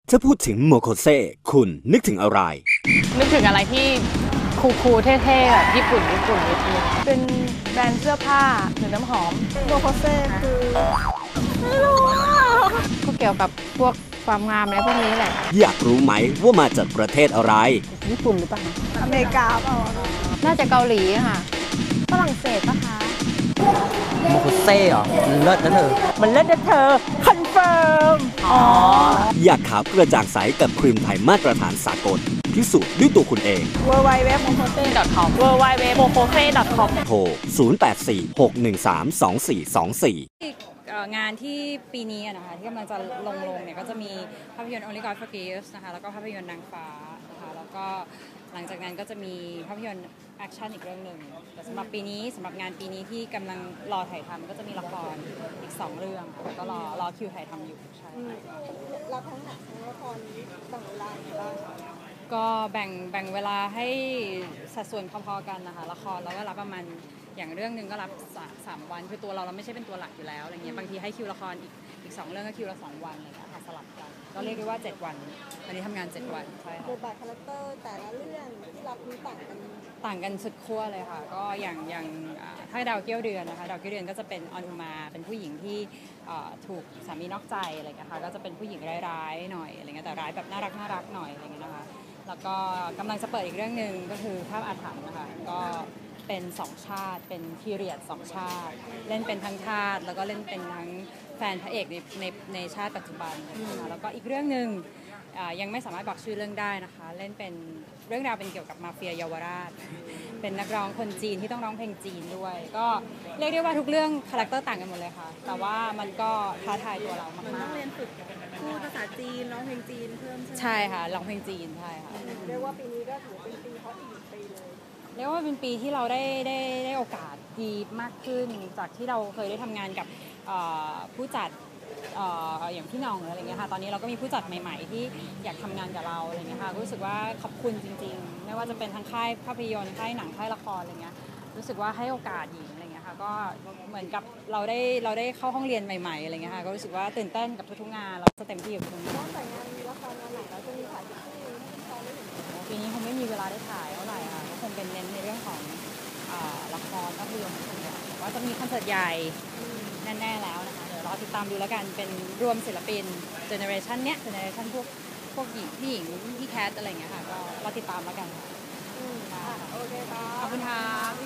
ถ้าพูดถึงโมโคเซ่คุณนึกถึงอะไรนึกถึงอะไรที่คูลๆเท่ๆแบบญี่ปุ่นนิดนึงเป็นแบรนด์เสื้อผ้าหรือน้ำหอมโมโคเซ่คือไม่รู้ก็เกี่ยวกับพวกความงามอะไรพวกนี้แหละอยากรู้ไหมว่ามาจากประเทศอะไรญี่ปุ่นหรือเปล่าอเมริกาเปล่าน่าจะเกาหลีค่ะฝรั่งเศสปะคะโมโคเซ่เหรอมันเลิศนะเธอมันเลิศนะเธอคอนเฟิร์มอยากขาวกระจ่างใสกับครีมไทยมาตรฐานสากลพิสูจน์ด้วยตัวคุณเอง www.mokose.com www.mokose.com โทร 0846132424 งานที่ปีนี้นะคะที่กำลังจะลงเนี่ยก็จะมีภาพยนตร์ Only God Forgives นะคะแล้วก็ภาพยนตร์นางฟ้านะคะแล้วก็หลังจากนั้นก็จะมีภาพยนตร์แอคชั่นอีกเรื่องหนึ่งแต่สำหรับปีนี้สำหรับงานปีนี้ที่กำลังรอถ่ายทำก็จะมีละครอีก2 เรื่องก็รอคิวถ่ายทำอยู่ใช่รับทั้งหนังทั้งละครแบ่งเวลาบ้างก็แบ่งเวลาให้สัดส่วนพอๆกันนะคะละครเราก็รับประมาณอย่างเรื่องหนึ่งก็รับ3 วันคือตัวเราไม่ใช่เป็นตัวหลักอยู่แล้วอะไรเงี้ยบางทีให้คิวละครอีก2 เรื่องก็คิวละ2 วันอะไรเงี้ยค่ะสลับกันก็เรียกได้ว่า7 วันวันนี้ทำงาน7 วันใช่ค่ะบทบาทคาแรคเตอร์แต่ละเรื่องที่รับมีต่างกันสุดขั้วเลยค่ะก็อย่างถ้าดาวเกี้ยวเดือนนะคะดาวเกี้ยวเดือนก็จะเป็นออนอุมาเป็นผู้หญิงที่ถูกสามีนอกใจอะไรเงี้ยค่ะก็จะเป็นผู้หญิงร้ายๆหน่อยอะไรเงี้ยแต่ร้ายแบบน่ารักหน่อยอะไรเงี้ยนะคะแล้วก็กำลังจะเปิดอีกเรื่องหนึ่งก็คือภาพอาถรรพ์นะคะก็เป็น2 ชาติเป็นพีเรียด2 ชาติเล่นเป็นทั้งชาติแล้วก็เล่นเป็นทั้งแฟนพระเอกในชาติปัจจุบันนะคะแล้วก็อีกเรื่องหนึ่งยังไม่สามารถบอกชื่อเรื่องได้นะคะเล่นเป็นเรื่องราวเป็นเกี่ยวกับมาเฟียเยาวราชเป็นนักร้องคนจีนที่ต้องร้องเพลงจีนด้วยก็เรียกได้ว่าทุกเรื่องคาแรคเตอร์ต่างกันหมดเลยค่ะแต่ว่ามันก็ท้าทายตัวเรามากๆต้องเรียนฝึกพูดภาษาจีนร้องเพลงจีนเพิ่มใช่ค่ะร้องเพลงจีนใช่ค่ะเรียกว่าปีนี้ก็ถือเป็นปีฮอตอีกปีเลยเรียกว่าเป็นปีที่เราได้โอกาสดีมากขึ้นจากที่เราเคยได้ทำงานกับผู้จัดอย่างพี่น้องอะไรเงี้ยค่ะตอนนี้เราก็มีผู้จัดใหม่ๆที่อยากทำงานกับเราอะไรเงี้ยค่ะรู้สึกว่าขอบคุณจริงๆไม่ว่าจะเป็นทั้งค่ายภาพยนตร์ค่ายหนังค่ายละครอะไรเงี้ยรู้สึกว่าให้โอกาสหญิงอะไรเงี้ยค่ะก็เหมือนกับเราได้เข้าห้องเรียนใหม่ๆอะไรเงี้ยค่ะก็รู้สึกว่าตื่นเต้นกับทุกๆงานเราจะเต็มที่กับทุกงานแต่งงานมีละครงานไหนแล้วจะมีถ่ายที่ปีนี้คงไม่มีเวลาได้ถ่ายเท่าไหร่ค่ะก็คงเป็นเน้นในเรื่องของละครภาพยนตร์แต่ว่าจะมีคอนเสิร์ตใหญ่แน่ๆแล้วนะคะเดี๋ยวรอติดตามดูแล้วกันเป็นรวมศิลปินเจเนอเรชันเนี้ยเจเนอเรชันพวกหญิงพี่แคทอะไรอย่างเงี้ยค่ะก็รอติดตามแล้วกันค่ะโอเคค่ะขอบคุณค่ะ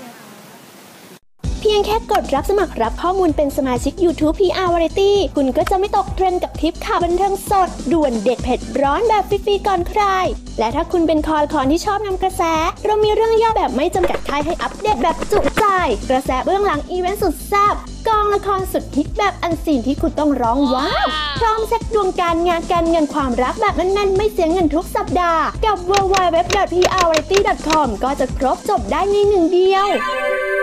เพียงแค่กดรับสมัครรับข้อมูลเป็นสมาชิก YouTube PR Variety คุณก็จะไม่ตกเทรนด์กับทริปข่าวบันเทิงสดด่วนเด็ดเผ็ดร้อนแบบฟรีๆก่อนใครและถ้าคุณเป็นคอที่ชอบนำกระแสเรามีเรื่องย่อแบบไม่จำกัดค่ายให้อัปเดตแบบจุใจกระแสเบื้องหลังอีเวนต์สุดแซ่บกองละครสุดฮิตแบบอันซีนที่คุณต้องร้องว้าวพร้อมเช็คดวงการงานการเงินความรักแบบแน่นๆไม่เสียเงินทุกสัปดาห์กับ www.prvariety.com ก็จะครบจบได้ในหนึ่งเดียว